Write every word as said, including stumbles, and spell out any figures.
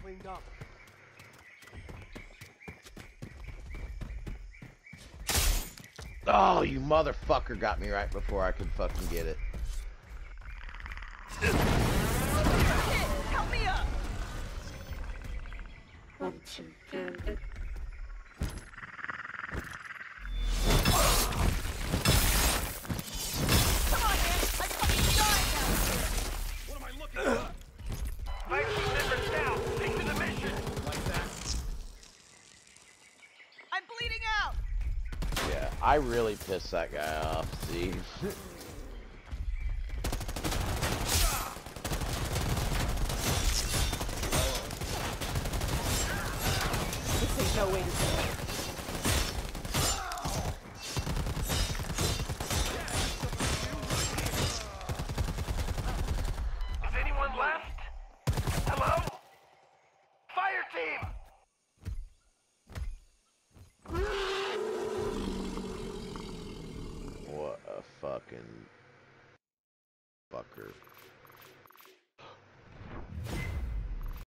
cleaned up. Oh, you motherfucker got me right before I could fucking get it. Help me up! One, two, three. Come on, man! I fucking died down here! What am I looking at? Vikings members down! Stick to the mission! Like that? I'm bleeding out! Yeah, I really pissed that guy off, Steve. This ain't no way to go. Is anyone left? Hello? Fire team! What a fucking fucker.